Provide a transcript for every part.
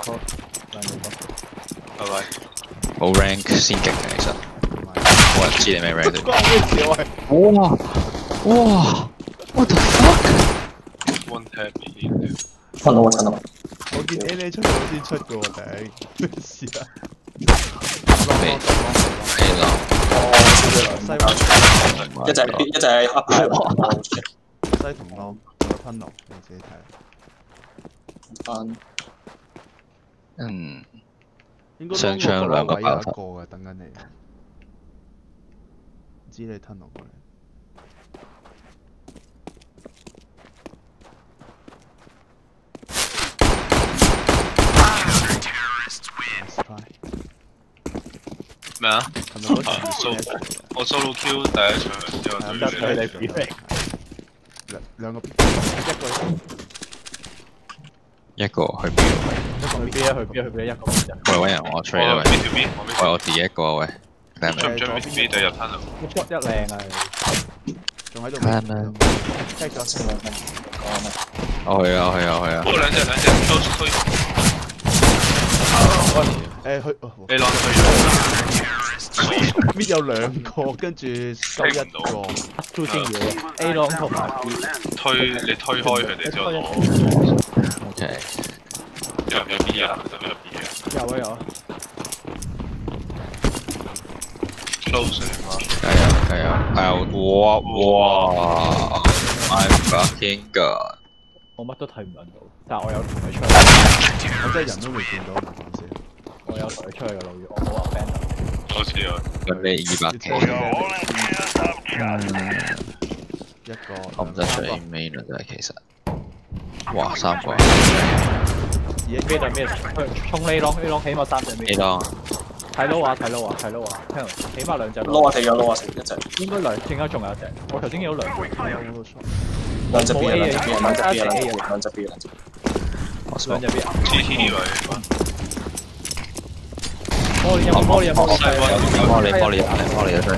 好，兩個。 拜拜。 冇 rank 先勁嘅其實，我唔知你咩 rank 啫。 關咩事喂？ 哇 ！What the fuck？ One tap in。 趁到啊！趁到啊！ 我見 A 出咗先出嘅喎，頂咩事啊？ 飛浪。 一隻黑牌喎。 西同浪有吞龍，你自己睇。 翻。 應該雙槍兩個爆頭。 有一個嘅，等緊你。唔知你吞龍過嚟。 咩啊？我 solo Q 第一場之後對你兩個一個去邊？ 去 B 啊去 B 啊去 B 一個。 喂，揾人我 trade 啦喂。喂，我自己一個喂。 出唔出 B 就入攤度。 一靚啊！仲喺度。 攤啦。 聽咗先兩分。 我去啊！ 兩隻都推。 去。 你浪推咗。 搣有兩個，跟住收一個。都先要 A 浪同埋 B。 你推開佢哋之後攞。 OK。 有 B 啊？有 B 啊？ 有啊。 Close 嚟嘛？ 加油！哇 ！I'm fucking god！ 我乜都睇唔到，但係我有同佢出去。我真係人都未見到，唔講笑。我有同佢出去嘅路語，我冇話 friend。 好似啊。 咁你200幾？ 一個。 我唔得出 A main 啦，真係其實。哇，3個。 而家咩對咩？衝 A 浪 A 浪，起碼3隻 A 浪。 睇 low 啊！聽起碼2隻。 撈啊死咗撈啊死一隻。 應該應該仲有一隻。我頭先見到兩隻。 兩隻 B 啊兩隻 B 啊兩隻 B 啊兩隻 B 啊兩隻 B 啊。 TT 位。 玻璃有玻璃玻璃出嚟。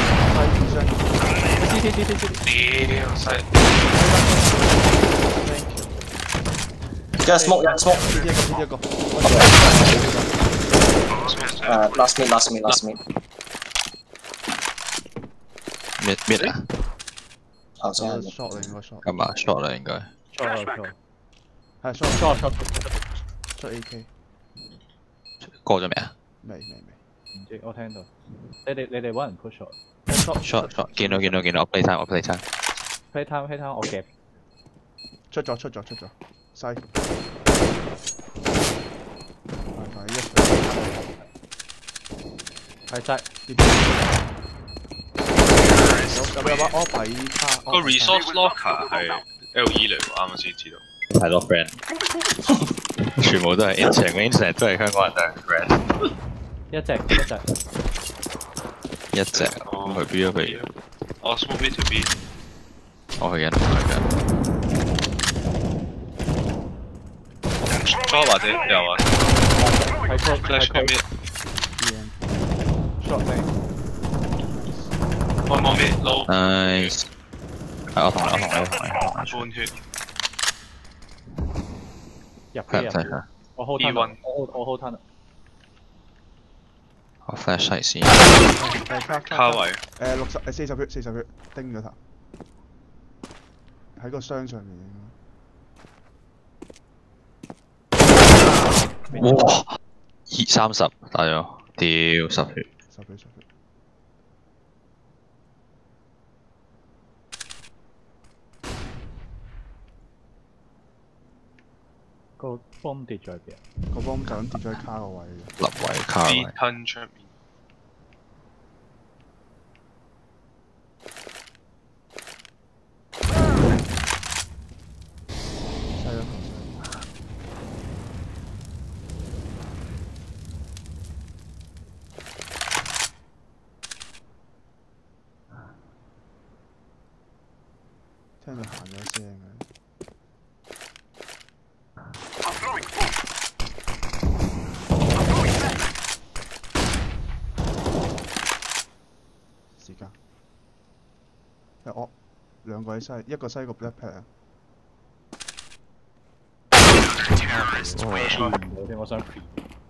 屌細。 一個 smoke 一個。last mid。 mid 啊？ 頭先。 short 啦應該 short。 咁啊 short 啦應該。 short。係 short。出 AK。 過咗未啊？ 未。唔知我聽到。你哋揾人 push short。 見到，我 play time。 play time 我夾。出咗。西。係真。有把 op 喺卡。 個 resource locker 係 LE 嚟喎，啱啱先知道。 係咯 friend。全部都係 internet 都係香港人都係 friend。 一隻。 去 B 啊佢。 我 smoke B to B。 我去緊。 初或者有啊。 係 flash 佢咩 ？short 定。 我望咩 low。 Nice。係我同你。 半血。 入。我 hold 攤。我 hold 攤。 我 flash 係先。 卡位。 40血，叮咗頭。喺個箱上面。 哇！30打咗，屌10血。 個 bomb 跌咗喺邊？個 bomb 就咁跌咗喺卡個位。 立位卡位。 吞出面。 聽到行咗聲嘅。時間。我兩個喺西，一個西個 black pad 啊。 唔到添，我想 pre。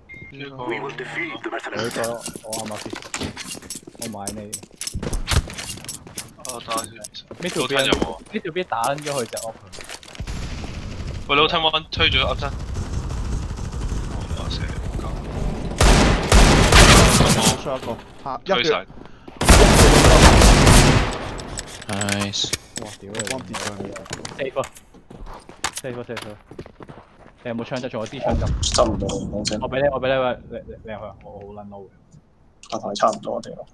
我啱啱 fit，我買你。 我打先。 呢條 B 有冇？呢條 B 打撚咗佢隻 op。 喂，老聽灣推咗 up 真。死出一個， 推晒。 Nice。 哇！屌你！光跌上面。safe。你有冇槍啫？仲有支槍咁。 執唔到，講真。 我俾你，喂，你入去，我好撚嬲嘅。 我同你差唔多，我哋咯。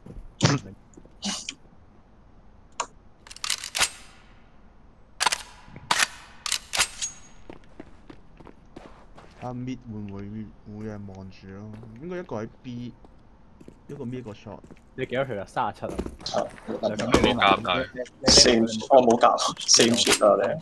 阿 mid 會唔會有人望住咯？應該一個喺 B， 一個 mid 一個 shot。 你幾多血啊？37啊。 冇夾但 4，我冇夾4血啊你。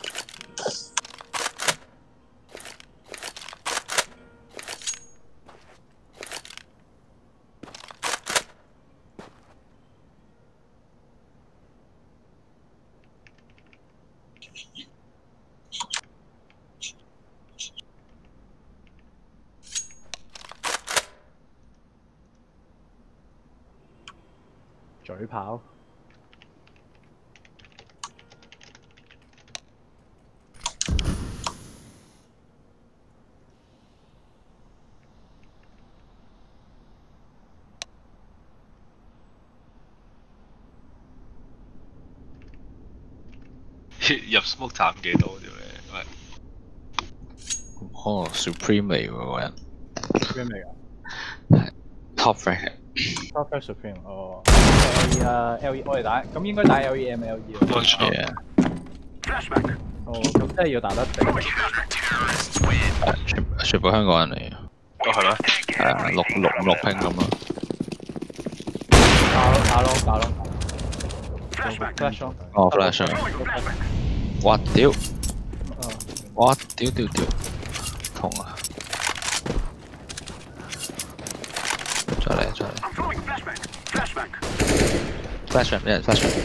嘴炮。 入 smoke 斬幾多啫喂？ 哦 ，Supreme 嚟喎嗰人。 Supreme 嚟㗎。 係 Top rank。Top rank Supreme 哦。LE 我哋打，咁應該打 LE。 冇錯。 哦，咁真係要打得定。 全部香港人嚟嘅。 哦係咩？ 係啊，6拼咁咯。 打咯。Flash 哦 ，flash。哇屌！哇屌！痛啊！再嚟。flashback 俾人 flashback。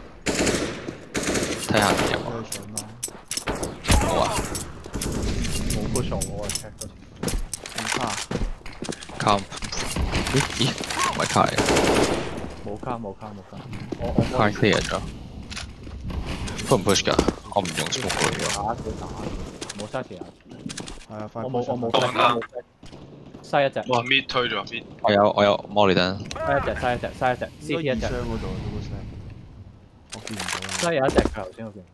睇下有冇。冇啊！ 冇 push 我 check 嗰次。唔卡。 Comp。咦？唔係卡嚟嘅。 冇卡。 我卡 clear 咗。push 唔 push 㗎？我唔用 smoke 佢。打。冇嘥時間。 係啊，快。 我冇嘥一隻。 哇 mid 推咗 mid。 我有摩利登。 嘥一隻。CT 一隻。 嗰度都冇聲。我見唔到。 嘥有一隻佢頭先我見。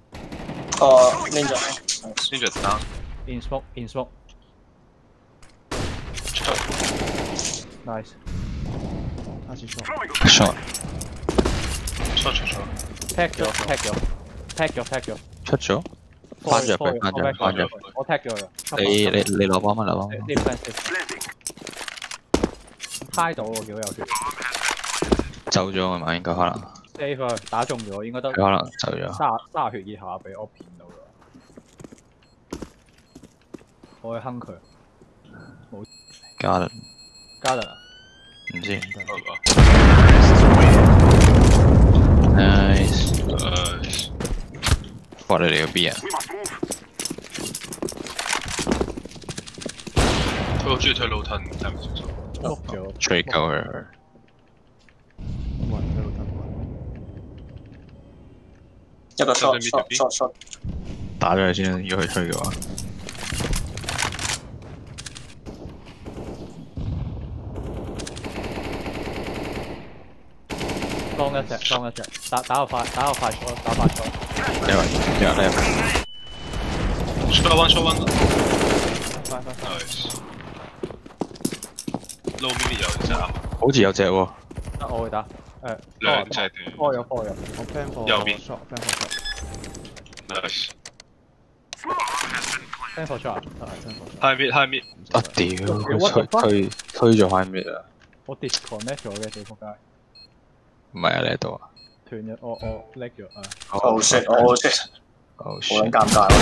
Ninja down。 In smoke。Nice。 開始 shot。 tag 咗。 出咗。翻咗。 我 tag 咗佢。 你攞幫乜攞？ 呢個 high 到喎，幾好有血。 走咗係咪？應該可能。 Save 打中咗，應該得。 可能走咗。 30血以下俾我騙到啦。我去坑佢。冇。Garden 啊？ 唔知。Nice。哇！你哋個 B 啊？ 佢好中意推老吞，睇唔清楚。 碌咗。 追夠佢。 一個 shot。 打咗佢先，要佢推嘅話。 當一隻，打個快速。 你入。 Shot one。 快。 Nice。low mid 有隻啊？ 好似有隻喎。 我會打。 兩隻。 開咗。 我 plan for 右邊。Nice。 plan for shot。 High mid。 啊屌！佢推咗 high mid 啊！ 我 disconnect 咗嘅，死仆街。 唔係啊，你喺度啊？ 斷咗，我叻咗啊！ Oh shit！好撚尷尬喎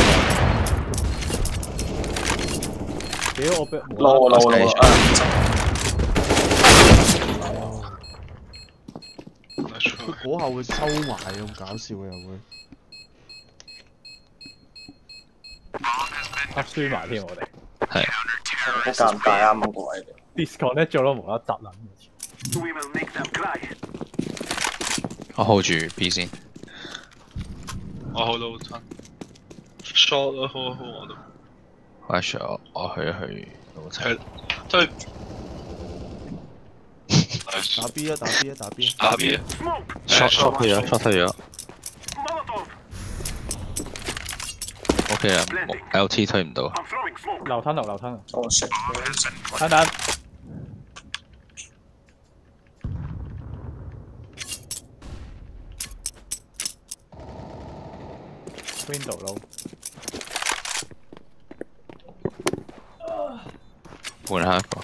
屌我俾撈佢嗰下會收埋咁搞笑嘅又會。 輸埋添我哋。 係。 好尷尬啱嗰個位。 Discord 咧做到無啦突撚。 我 hold 住 B 先。 我 hold 到親 short 咯 ，hold 我都。 我去老七。 推。 打 B 啊！打 B 啊！打 B 啊！ 打 B 啊 ！short 退咗。OK 啦 ，LT 推唔到。 流吞流吞。 我食。 等。Window 咯。 換下一個。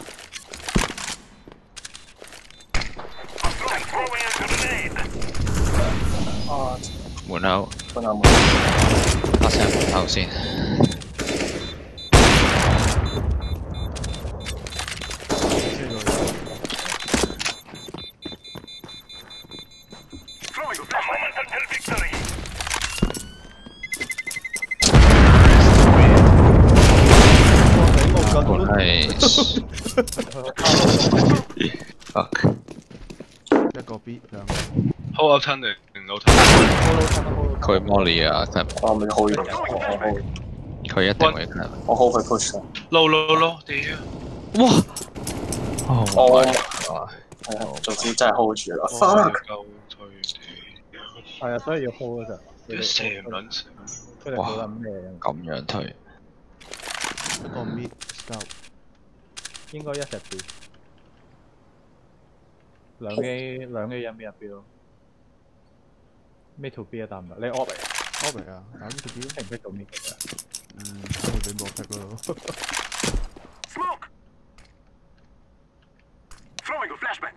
門口。發聲門口先。Nice. Fuck. 一個 B 兩個。 hold 我親定老親？ 佢 Molly 啊，真係。 我咪 hold 呢度， 佢一定會睇。 我 hold 佢 push 啊。 low 屌！ 哇！ 哦，係啊，總之真係 hold 住啦。 夠推係啊，所以要 hold 嗰陣。 射唔撚成。 佢哋冇諗咩？ 咁樣推。 一個 mid scout。 應該一隻 B。兩 A 入邊入 B 咯。Mid to B 啊，得唔得？你 off 嚟 off 嚟啊！打 mid to B 咯。 唔識到 mid 嘅。 會俾博踢咯。 Smoke. Throwing a flashback.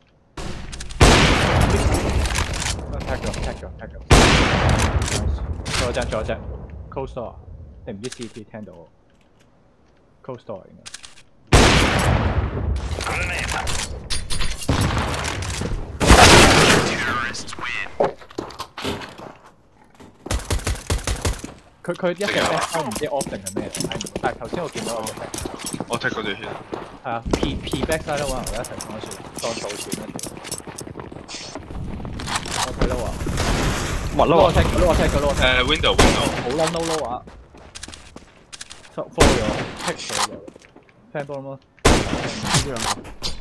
Tag 咗。仲有隻 cold store， 你唔知 CT 聽到 cold store 應該。佢一隻 back 唔知 off 定係咩，但係頭先我見到有隻 back。 我踢嗰條線。 係啊 ，P back side 都揾我一齊講算，當儲錢嗰條。我睇到啊。我踢佢。 window。 好撚 low 啊！follow 咗 ，pick 咗就 fan ball 嗎？ 呢兩個。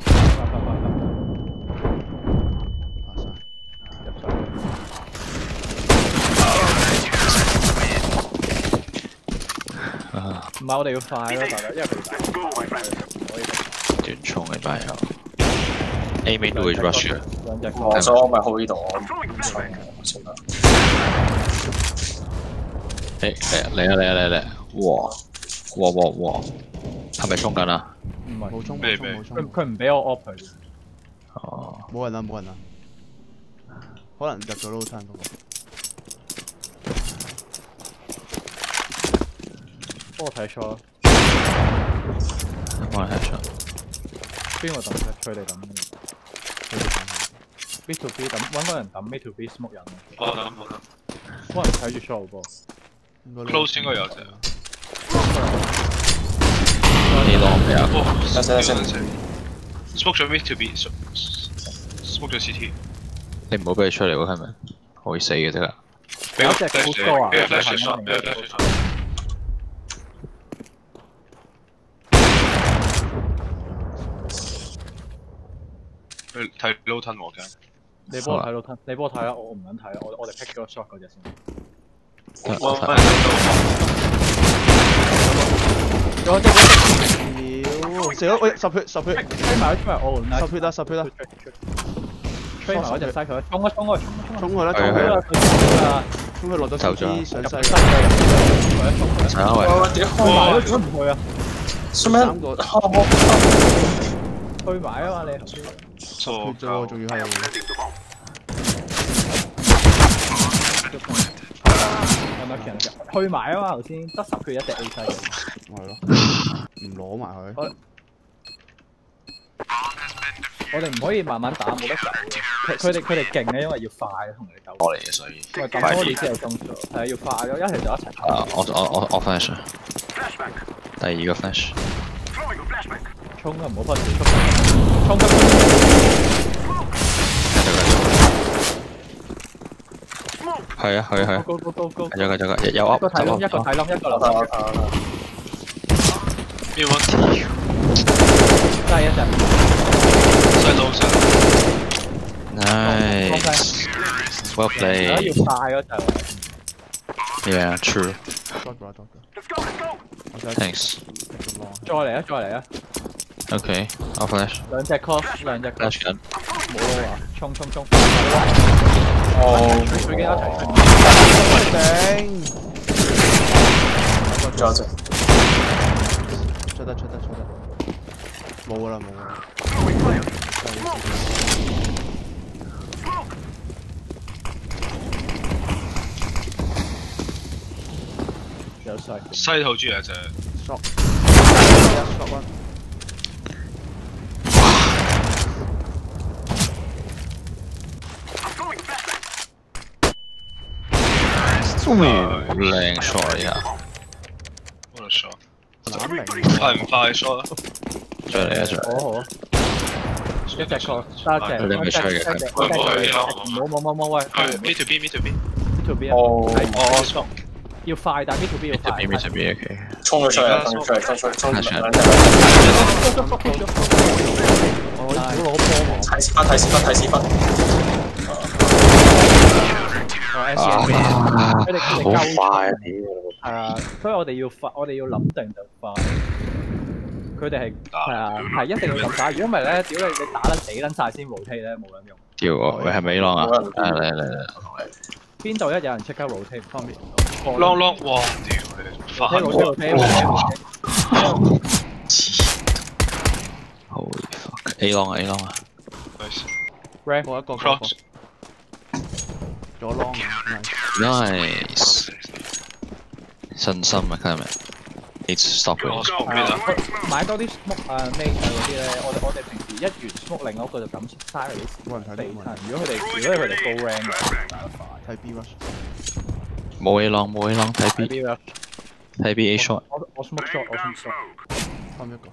入晒。唔係我哋要快咯，大家，因為佢哋可以短衝嘅班友。A main 會 rush 嘅。 所以我咪 hold 呢度，我唔衝算啦。 嚟！哇！係咪衝緊啊？ 唔係冇衝， 佢唔俾我 off 佢。 哦。 冇人啦，可能入咗 low 餐嗰個。 幫我睇錯啦。 幫我睇錯。 邊個抌佢哋抌？Mid to B 抌，揾個人抌 Mid to B smoke 人。 我抌。 幫人睇住 short 波。 close 應該有隻。 你攞咩啊？ smoke 咗 mid to B，smoke 咗 CT。 你唔好俾佢出嚟喎，係咪？可以死嘅啫啦。 俾我隻 flash 啊！ 俾個 flash shot。睇 low 吞我嘅。 你幫我睇 low 吞，你幫我睇啦，我唔撚睇啦，我哋 pick 咗個 shot 嗰隻先。 有隻屌，射咗喂10血， 吹埋哦 10血啦， 吹埋嗰隻西佢，衝去啦，衝去落咗CT上西。 喂！ 屌，吹唔去啊！ 三個， 推埋啊嘛你。 錯啫喎，仲要係。 有冇人去埋啊嘛？頭先得10血一隻 A 西。 係咯，唔攞埋佢。 我哋唔可以慢慢打，冇得走嘅。佢哋勁嘅，因為要快同你鬥。 我嚟嘅，所以。 因為咁多年之後中咗，係要快咯，一係就一齊。 我 flash。 第二個 flash。 衝啊！唔好忽視，衝！ 係啊係啊係啊。 高！ 繼續，有 up 一個睇窿，一個留。 邊個？ 真係一隻。 細路上。 Nice。Well played。 要快嗰陣。 Yeah, true. Thanks. Thanks. 再嚟啊！ Okay, I'll flash. 兩隻 call， Flash 緊。 冇咯啊！衝！最緊一齊出。 頂。仲有隻。 出得。冇㗎啦。 有細。 西套豬有隻。 shot 靚 shot 啊！ 我嚟 shot。 攬明。 快唔快 shot 啊？ 再嚟啊！ 好啊！一隻 call，得一隻。 你咪出嘅佢。 冇喂。 Me to B。 哦。要快，但係 B to B 要快。 B OK。 衝咗出嚟！ 我要攞波王。 睇屎分。 佢哋好快啊！所以我哋要快，我哋要諗定就快。佢哋係一定要咁打，如果唔係咧，屌你打得死撚晒先 rotate 咧，冇撚用。 屌我，喂係咪 long 啊？嚟， 邊度一有人即刻 rotate 方便。 long， 哇！屌你，快 rotate。 Holy fuck！A long 啊 ！rank 我一個 cross。 咗 long 啊 Nice。信心啊，今日。Need to stop it。 買多啲 smoke mate 嗰啲咧，我哋平時一完 smoke 另一個就咁嘥佢啲冇人睇到。 如果佢哋高 rank 嘅，打得快。 睇 B rush。 冇 A long，睇 B。睇 B A shot。 我 smoke shot。 翻一個。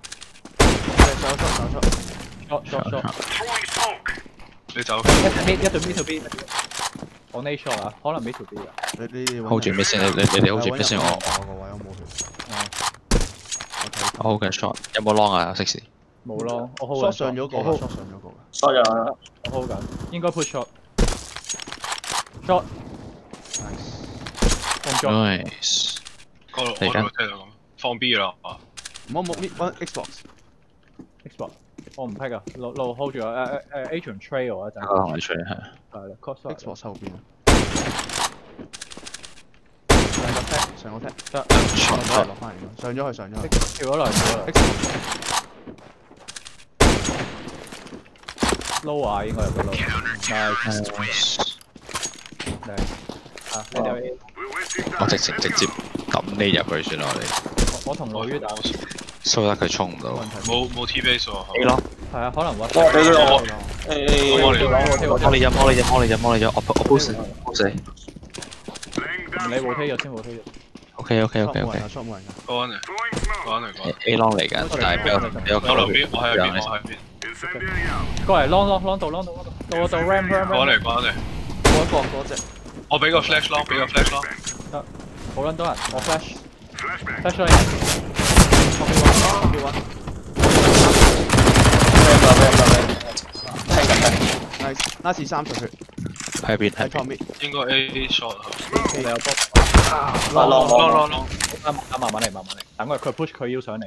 shot。 你走。 一對 mid to B。我 A shot 啊，可能 mid to B 啊。 你 hold 住 mid 先，你 hold 住 mid 先，我個位我冇血。 我 hold 緊 shot， 有冇 long 啊？適時。 冇咯，我 hold 上咗個。 我 hold 緊，應該 push shot。shot。 Nice。 我聽到咁，放 B 啦。 冇 Xbox。 我唔 pick 啊，路 hold 住啊，Adrian trail 啊，就係。 同你 trail 係。 係啦 ，Xbox 後邊。上個 tag 得，落翻嚟，上咗去， 跳咗嚟。low 啊，應該有個 low。nice。你哋我直接抌你入去算啦，我哋。 我同老於打。 蘇得佢衝唔到。 冇 T base 喎。 A long。 係啊，可能屈。 幫你入，我 push 你。 你 rotate 咗先 rotate 咗。 OK。 講嚟。 A long 嚟緊，但係俾我我留邊，我喺邊。 過嚟 long 到 ram。 講嚟。 我一個嗰隻。 我俾個 flash long。 得，好撚多人，我 flash 咗 Nice 30血。 喺邊？ 喺旁邊。 應該 A shot 你有波。 long。 慢慢嚟，等佢 push 佢腰上嚟。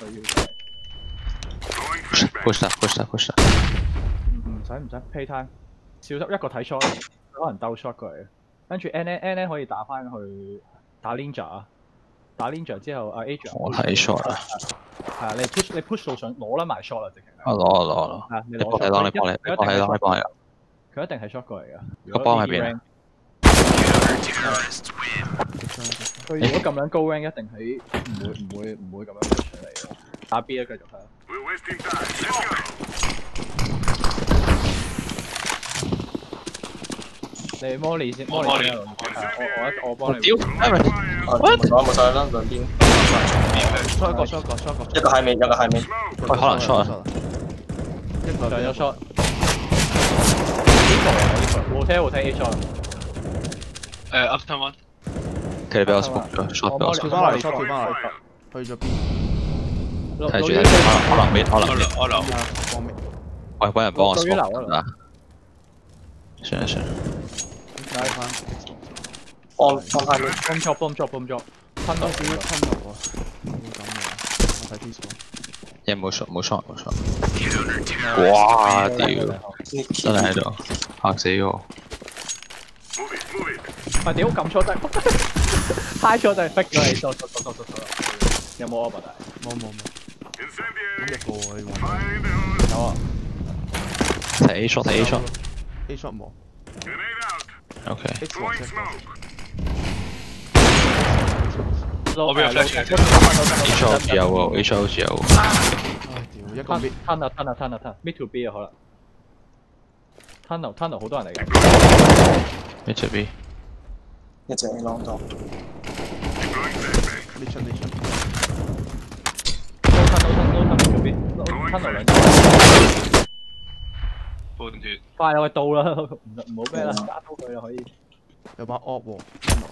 push 得。 唔使 pay time， 小心一個睇 shot， 可能兜 shot 過嚟，跟住 N 可以打翻去打 ninja， 打 ninja 之後Adrian。 我睇 shot 啊。 係啊，你 push 到上攞啦埋 shot 啦，直情。 攞。 係你幫你。 佢一定係 shot 過嚟㗎。 個幫喺邊啊？ 佢如果咁樣高 rank 一定係唔會咁樣 push 出嚟嘅。打 B 啊，繼續係。你摩利先，我幫你。 屌， 冇晒啦，兩邊。 ，short 一個，short 一個，short 一個， 一個喺面，一個喺面。 喂，可能 short 啊。 一個上咗 short。呢個我睇 A short。 After one。 佢哋俾我 smoke 咗 short 俾我 smoke。 跳翻嚟，short 跳翻嚟，去咗邊？ 睇住睇住，可能 mid 可能 mid。 我留。 方面。 喂，揾人幫我對於 smoke 流啊。 算啦算啦。 拉翻。 放下面。 bomb drop。吞到點解吞落喎？冇咁嘅，我睇 P 數。 有冇 shot 冇 shot 冇 shot。哇！屌，真係喺度嚇死我。 喂，屌撳錯掣，high 錯掣 fix 咗你，錯。有冇 op 啊？ 冇。一個喎呢有啊。 睇 A shot 睇 A shot。 A shot 冇。 OK。 X 黃色。 我俾個 flash 你。 A shot 好似有喎 ，A shot 好似有喎。 唉屌，一個 mid。 吞啊 ，mid to B 啊可能。tunnel 好多人嚟嘅。 Mid to B。 一隻 A long 多。 mid 出。 tunnel to B，tunnel 兩隻。 半脱。 快啦，喂到啦，唔好咩啦，加刀佢啦可以。 有把 op 喎。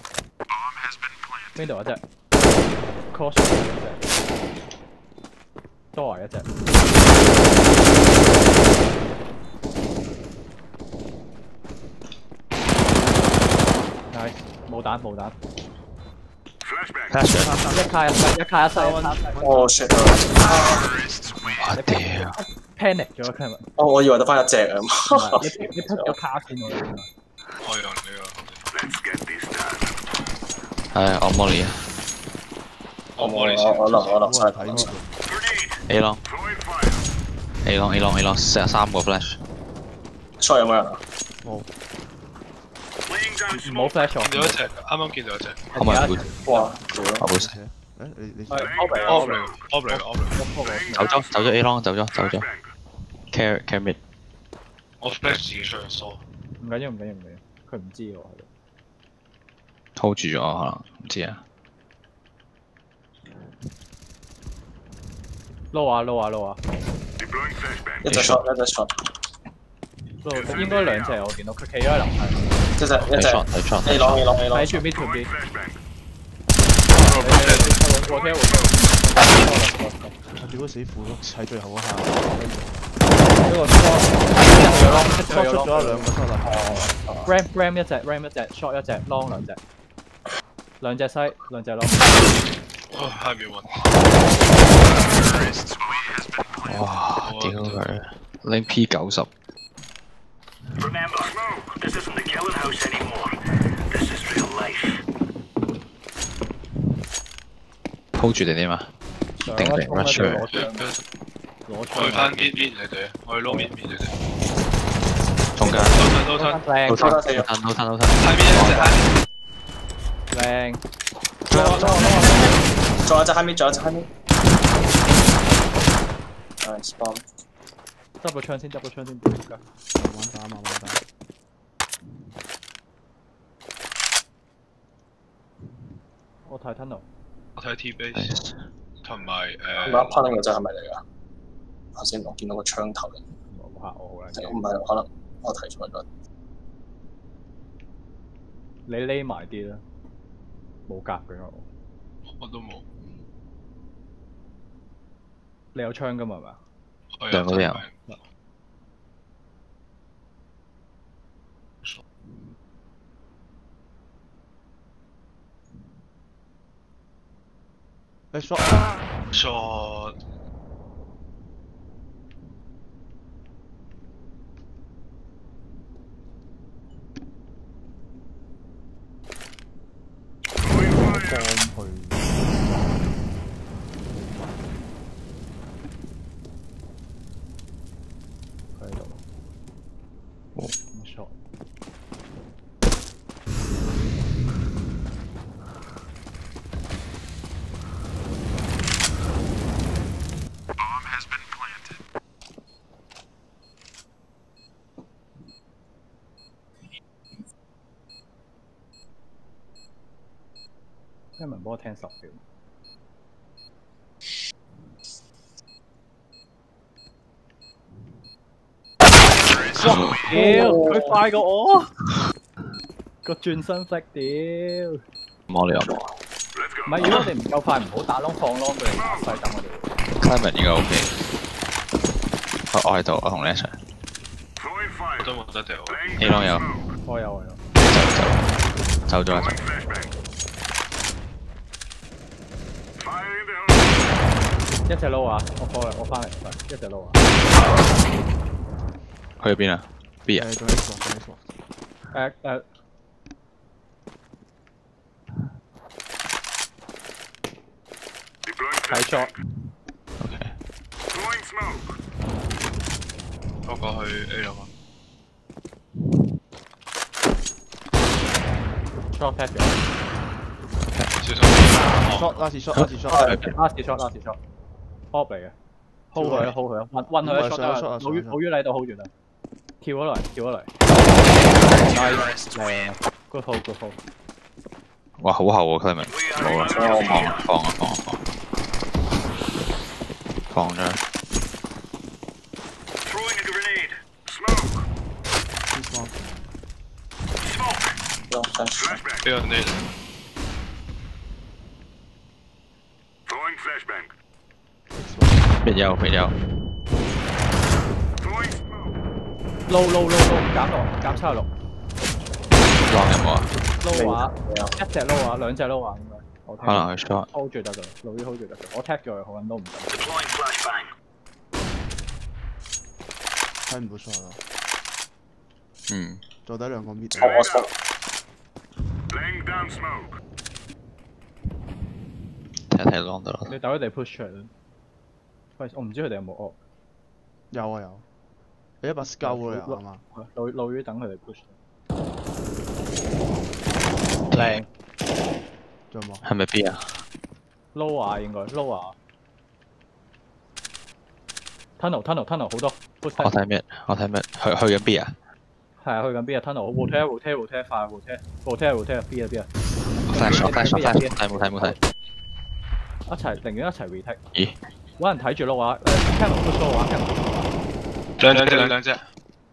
邊度有隻 ？cross 一隻，多一隻。nice，冇彈。一卡一西。 哦 shit！ 我屌 panic 咗佢係咪？ 我以為得翻一隻啊。 你 put 咗卡先喎。 我用呢係我 molly 啊。 我留晒睇住。 A long A long 三個 flash。 short 有冇人啊？ 冇。 唔好 flash 我。 見到一隻，啱啱見到一隻。 可唔可以會？ 哇！屌！ 我會死。 誒你係 off 嚟。 走咗 A long 走咗。Care mid。 我 flash 自己出去疏。 唔緊要，佢唔知喎。 hold 住咗可能唔知啊。 撈啊！ 一隻 short。 撈應該兩隻我見到，佢企咗喺樓梯。 一隻。A long。 睇住 mid to B。 我屌死符碌喺最後嗰下。 呢個 short 出咗兩個 shot 啦。 ram 一隻 short 一隻 long 兩隻西兩隻 long。 下面揾。 哇！屌佢，拎 P90。 Remember, this isn't the killing house anymore. This is real life. hold 住定點啊？定 rush 出嚟？ 攞我去翻邊你哋，我去撈邊你哋。 中間。 都吞。 太面一隻靚。 仲有隻喺面。Nice bomb。 執個槍先。 慢慢打。 我睇 tunnel。 我睇 T base。同埋 punning 嗰隻係咪嚟㗎？頭先我見到個槍頭嚟。 冇嚇我好啦。 唔係，可能我睇錯咗。 你匿埋啲啦，冇夾嘅我。 我都冇。 你有槍㗎嘛？係咪？ 兩個都有。 short。 喺度。short。一文幫我聽10秒。 屌，佢快過我，個轉身 flick 屌。 冇理由冇。 唔係，如果我哋唔夠快，唔好打窿放窿，佢哋打細等我哋。 Clement 應該 OK。我喺度，我同你一齊。 我都冇得掉。 A 窿有。 我有。 走咗。 一隻撈啊！我翻嚟，一隻撈啊！ 去咗邊啊 ？B 啊？ 仲喺錯。 睇 shot。 OK。 我過去 A 樓啊。 shot tap 咗。 小心。 last shot。 off 嚟嘅 ，hold 佢啊 hold 佢啊，韞佢一 shot 得啦，老於你度 hold 住啦，跳咗嚟 ，nice 靚 ，good hold。 哇，好厚喎 Clement， 冇啦，放咗。 俾人哋。 別有。 撈，減76。 浪有冇啊？ 撈啊，一隻撈啊，兩隻撈啊，應該。 可能係 shot。 hold 住得㗎，老於 hold 住得㗎，我 tag 咗佢，好撚都唔得。 睇唔到 shot 啦。做低兩個 mid。 睇 long 得啦。 你等佢哋 push 出嚟啦。喂，我唔知佢哋有冇 off。 有。你一把 scout 咯又係嘛？ 老於等佢哋 push。靚。 仲有冇？ 係咪 B 啊 ？low 啊，應該 low 啊。tunnel 好多。 我睇咩？去緊 B 啊？ 係啊，去緊 B 啊 tunnel rotate 快 rotate B 啊 flash 睇。 寧願一齊 retake。 咦？ 揾人睇住 low 啊，camera push low 啊兩隻。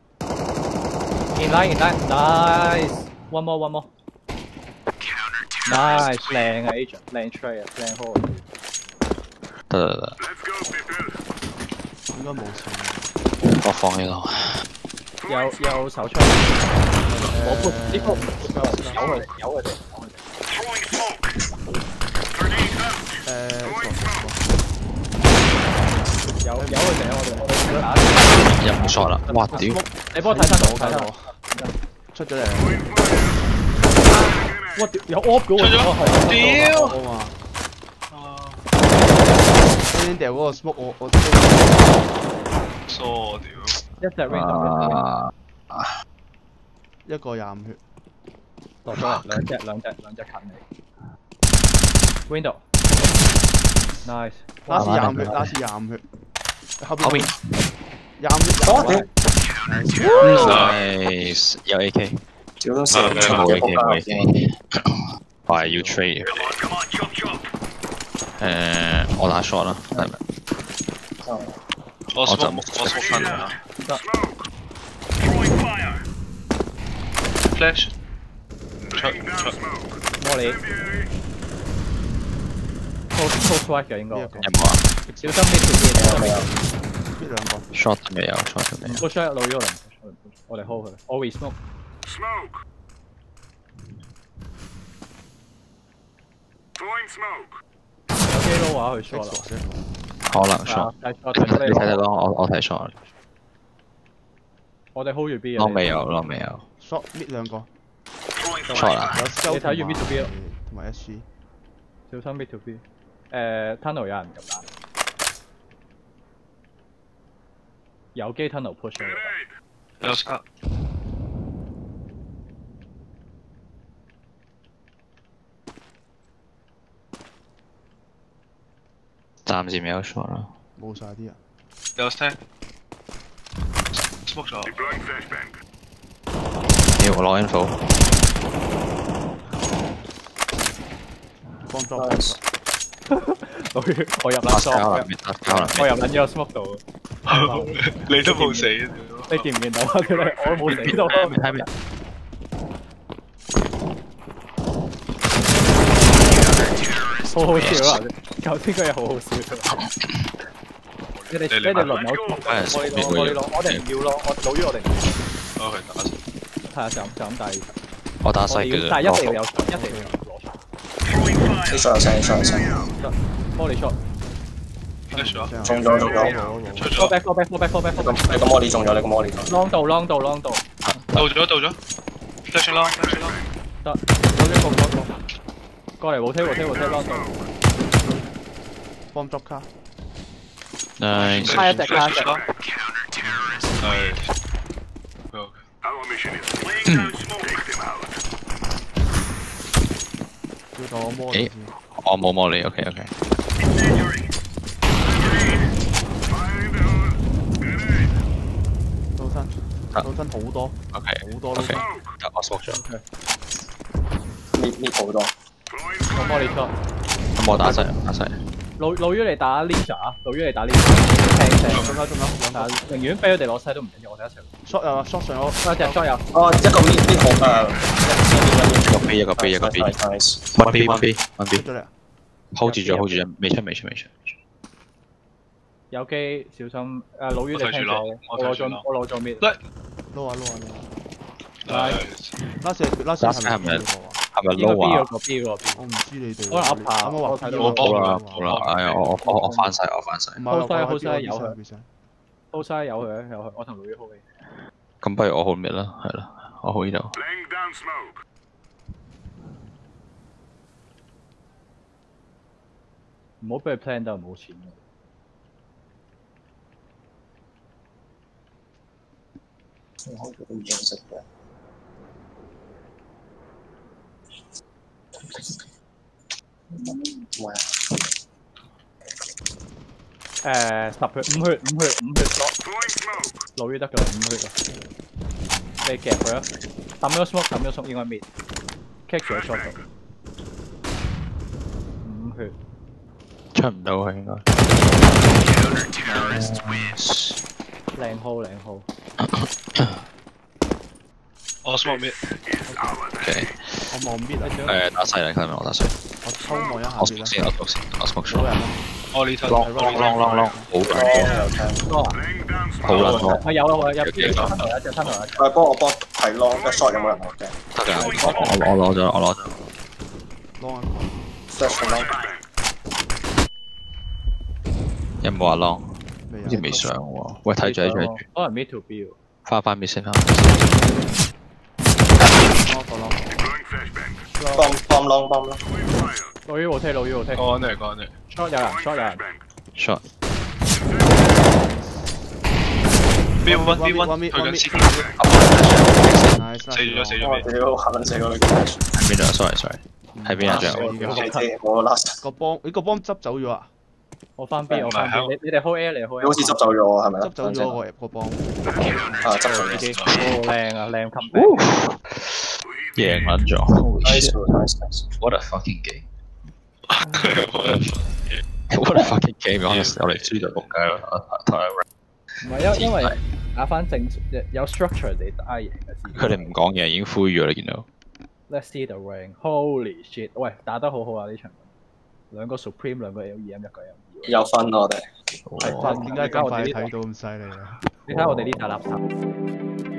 In line nice one more nice 靚啊 agent 靚 trade 啊靚 hold。 得。 應該冇錢。 我放呢度。 有手槍。我 push 呢個唔 push 有佢哋。有佢哋我哋打。 又唔 shot 啦！哇屌！ 你幫我睇睇到。 出咗嚟。 哇屌！有 off 嘅喎。 屌！ 先掉嗰個 smoke 我傻屌！ 一隻 window 一個25血。 落咗兩隻近你。window nice。 last 25血。後邊 25血。Nice， 有 AK。 屌都射唔出冇嘅 AK。快要 trade。我打 shot 啦，係咪？ 我就木分啊。Flash。出。 魔力。close right 嘅應該。 有冇啊？ 小心呢條嘢未有。 呢兩個。 shot 都未有。 push 出老咗啦，我哋 hold 佢，我 re smoke。有機撈話去 shot 啦。 可能 shot。你睇咯，我睇 shot。 我哋 hold 住 B 啊。 long 未有。 shot mid 兩個。 shot 啦。 你睇住 mid to B 咯。 同埋 SG。 小心 mid to B。tunnel 有人咁打。有機 tunnel push 咗。 有 scar。 暫時未有 shot 啦。 冇晒啲人。 有 stand。smoke 咗。 屌，我攞 info。 幫咗。 我入啦 shot。我入緊呢個 smoke 度。 你都冇死。 你見唔見到啊？佢哋我冇死到。 睇咩？ 好好笑啊！頭先嗰嘢好好笑。你哋輪流，我哋唔要咯，我老於我哋。 OK，打先。 係啊，就咁帶。 我打細嘅啫。 但係一定要有，一定要攞出。 你上有聲，上有聲。 玻璃 shot。 中咗。 Fall back。 你個魔力中咗，你個魔力中。 Long 到。 到咗。Flash 啦。 得，攞咗個。過嚟Long 到。 幫捉卡。 Nice。 開一隻卡隻。 係。 要當我魔力先。 我冇魔力，OK。 老身好多。 OK。 好多老身。 得我 smoke 咗。 呢好多。 我魔力 shot。 咁我打細。 老於你打 Ninja 啊！老於你打 Ninja。仲有，但係寧願俾佢哋攞西都唔緊要，我哋一齊。shot 有 shot 上咗，一隻 shot 有。 哦，一個 mid 好一個 B。1 B。hold 住咗，未出。 有機小心，老於你聽咗，我攞咗 mid。 撈啊！拉係咪應該 low 啊？ B 嗰個 B。 我唔知你哋。 可能 up 下， 我睇到。 好啦，哎呀，我翻晒。 好犀有佢，我同老於 hold 你。 咁不如我 hold mid 啦，係啦，我 hold 呢度。 唔好俾佢 plan 到冇錢嘅。 我都唔認識嘅。喂。 10血，5血 shot。老於得㗎啦，5血㗎。你夾佢啊！抌咗 smoke 應該滅。catch 咗 shot 度。5血。 出唔到佢應該。 靚 hold。 我 smoke mid。 OK。 我望 mid 啊。 打細啦，睇我打細。 我抽望一下我 mid 啦。 先，我 smoke 好人啦。 我呢頭。 long，好撚多。 係有啊，有邊個身頭有一隻身頭有一隻。 幫我睇 long 一 shot 有冇人攞嘅？ 得㗎，我攞咗。 long。 search long。 有冇話 long？好似未上喎。喂，睇住。 可能 mid to B 喎。 翻 mid 先啦。 bomb long。 老於我聽。 乾你。 shot 有人。 shot。 B1 去緊 C。死咗未？ 屌，嚇撚死我！ 喺邊度 ？sorry。喺邊啊？ 我 last 個幫，你個幫執走咗啊？ 我翻 B，你哋 hold A，你 hold A。 你好似執走咗係咪？ 執走咗個幫。 執走咗。 靚啊，靚 comeback。 贏撚咗。 Nice。 What a fucking game！ What a fucking game！ 我哋輸就仆街啦。 唔係因為打翻正有 structure 地打贏嘅。 佢哋唔講嘢已經灰咗啦，見到。 Let's see the rank。Holy shit！ 喂，打得好好啊呢場。兩個 Supreme， 兩個 LEM， 一個 M2。 有分我哋。 係分，點解咁快睇到咁犀利啊？ 你睇我哋呢沓垃圾。